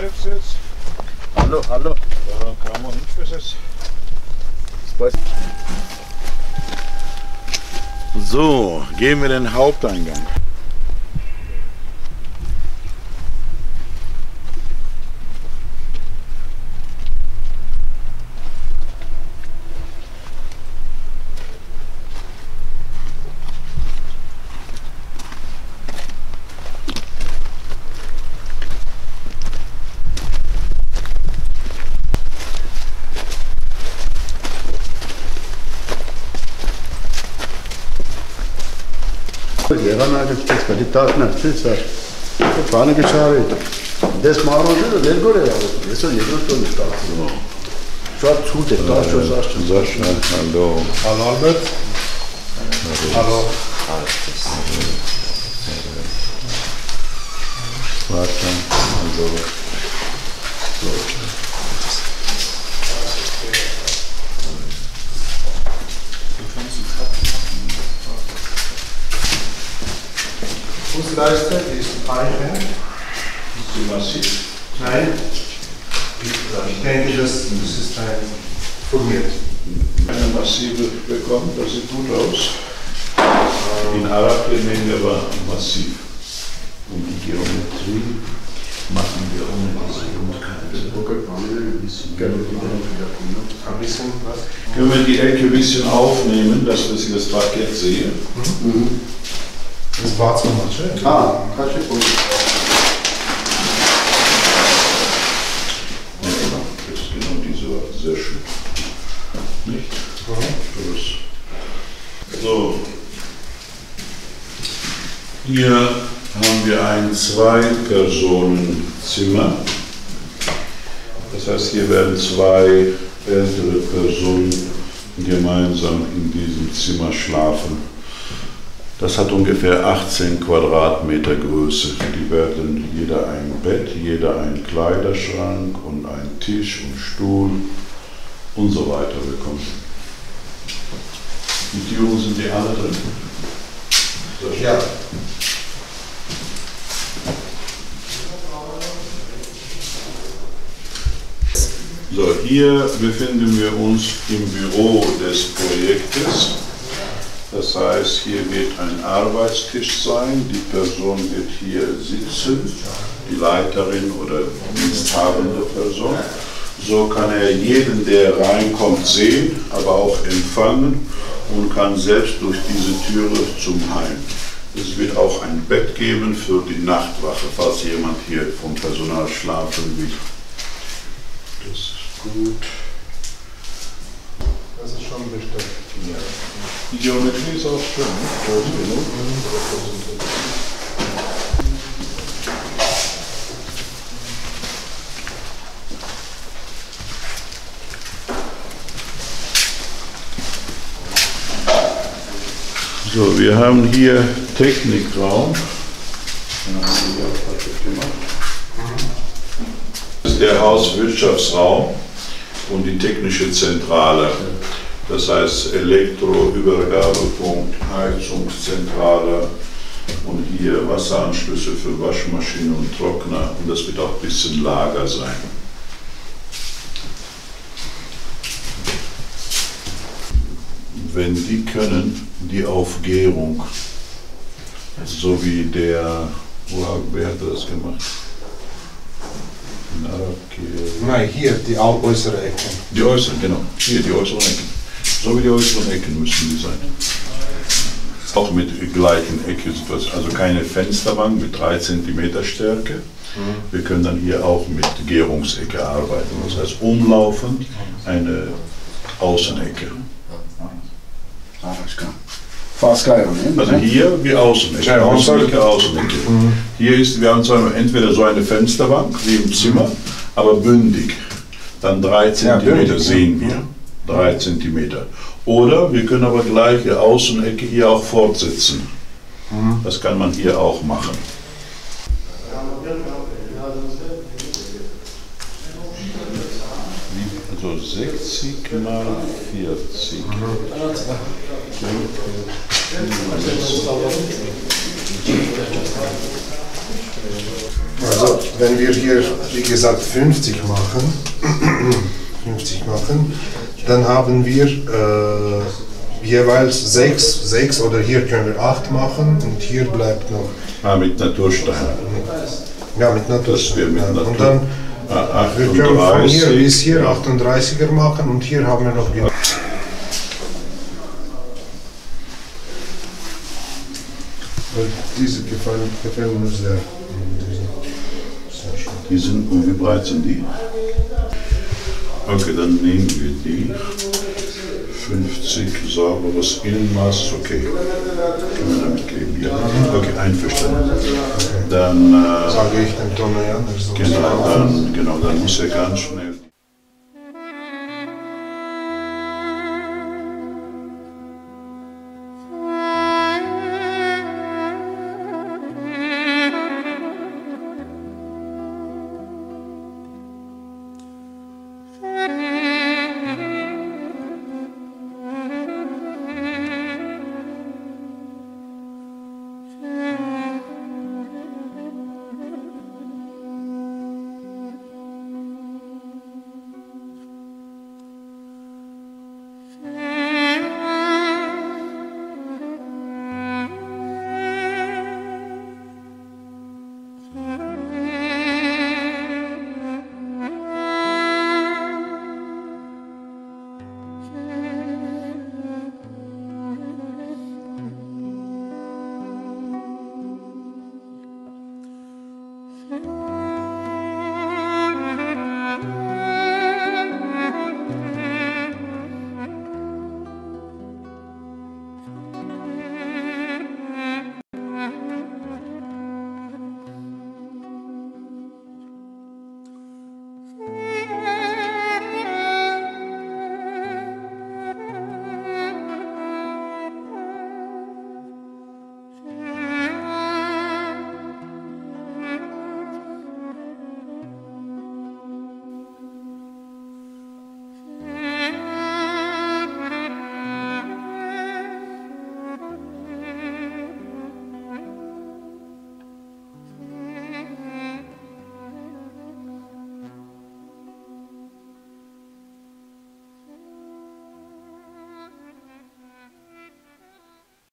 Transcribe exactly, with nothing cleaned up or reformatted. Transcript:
Selbstsitz. Hallo, hallo. Daran kann man nicht besser. So, gehen wir den Haupteingang. Երանագը պետք է տակնա ցեցար բանը գճարի դες մարոզը դեր գորե այսօր երկրորդ տոնը ստացվում շատ ցուրտ է տաշոս արժան Sascha, hallo. Hallo Albert. Hallo. Warte, hallo. Fußleiste ist Eichen. Ist die massiv? Nein. Ich denke, das, das ist ein formiert. Eine massive bekommen, das sieht gut aus. In Arabien war massiv. Und die Geometrie machen wir ohne diese Grundkante. Ein bisschen was? Können wir die Ecke ein bisschen aufnehmen, dass wir das Parkett sehen? Mhm. Das war zu schön. Ah, kann ich gut. Ja, genau. Das ist genau diese Art. Sehr schön. Nicht? Mhm. So. Hier haben wir ein Zwei-Personen-Zimmer. Das heißt, hier werden zwei ältere Personen gemeinsam in diesem Zimmer schlafen. Das hat ungefähr achtzehn Quadratmeter Größe. Die werden jeder ein Bett, jeder einen Kleiderschrank und einen Tisch und Stuhl und so weiter bekommen. Die Türen sind die alle drin? Ja. So, hier befinden wir uns im Büro des Projektes. Das heißt, hier wird ein Arbeitstisch sein, die Person wird hier sitzen, die Leiterin oder diensthabende Person. So kann er jeden, der reinkommt, sehen, aber auch empfangen und kann selbst durch diese Türe zum Heim. Es wird auch ein Bett geben für die Nachtwache, falls jemand hier vom Personal schlafen will. Das ist gut. Das ist schon bestellt. Ja. Die Geometrie ist auch schön, nicht? Groß genug. So, wir haben hier Technikraum. Das ist der Hauswirtschaftsraum und die technische Zentrale. Das heißt Elektroübergabepunkt, Heizungszentrale und hier Wasseranschlüsse für Waschmaschine und Trockner und das wird auch ein bisschen Lager sein. Wenn die können, die Aufgärung, so wie der, wo, wer hat das gemacht? Nein, hier die äußere Ecke. Die äußeren, genau. Hier die äußeren Ecken. So wie die äußeren Ecken müssen die sein. Auch mit gleichen Ecke-Situation, also keine Fensterwand mit drei Zentimeter Stärke. Mhm. Wir können dann hier auch mit Gärungsecke arbeiten. Das heißt umlaufend eine Außenecke. Also hier wie Außenecke. Ja, Außenecke, Außenecke. Mhm. Hier ist, wir haben zwar entweder so eine Fensterbank wie im Zimmer, aber bündig. Dann drei Zentimeter sehen wir. Drei Zentimeter. Oder wir können aber gleich die Außenecke hier auch fortsetzen. Mhm. Das kann man hier auch machen. Also sechzig mal vierzig. Also wenn wir hier, wie gesagt, fünfzig machen, fünfzig machen, dann haben wir äh, jeweils sechs, sechs oder hier können wir acht machen und hier bleibt noch. Ah, mit Naturstein. Ja, mit Naturstein. Das wir mit ja. Natur. Und dann Ah, wir können von hier achtunddreißig. bis hier achtunddreißiger machen und hier haben wir noch genug. Und diese gefallen, gefallen mir sehr. Sehr schön. Die sind, und wie breit sind die? Okay, dann nehmen wir die. fünfzig sauberes Innenmaß, ist okay. Können wir damit leben, ja. Okay, einverstanden. Dann, äh, Sage ich dem Tonne an. genau, dann, genau, dann muss er ganz schnell. Mm-hmm.